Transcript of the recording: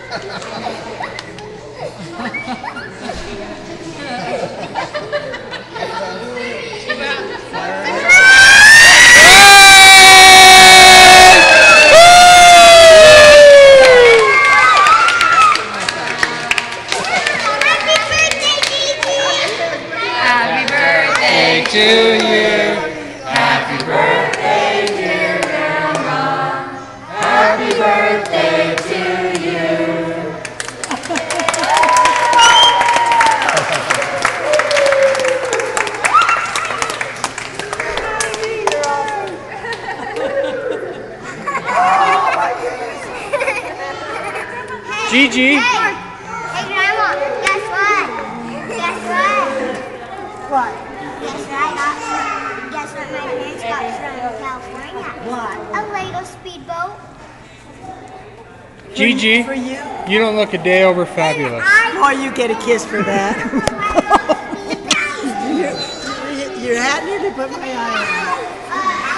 To you, happy birthday, dear Grandma. Happy birthday to you. Gigi. Hey, Grandma, guess what? Guess what? What? Guess what my parents got from California? What? A Lego speedboat. Gigi, For you? you don't look a day over fabulous. Oh, you get a kiss for that. You had me to put my eye on.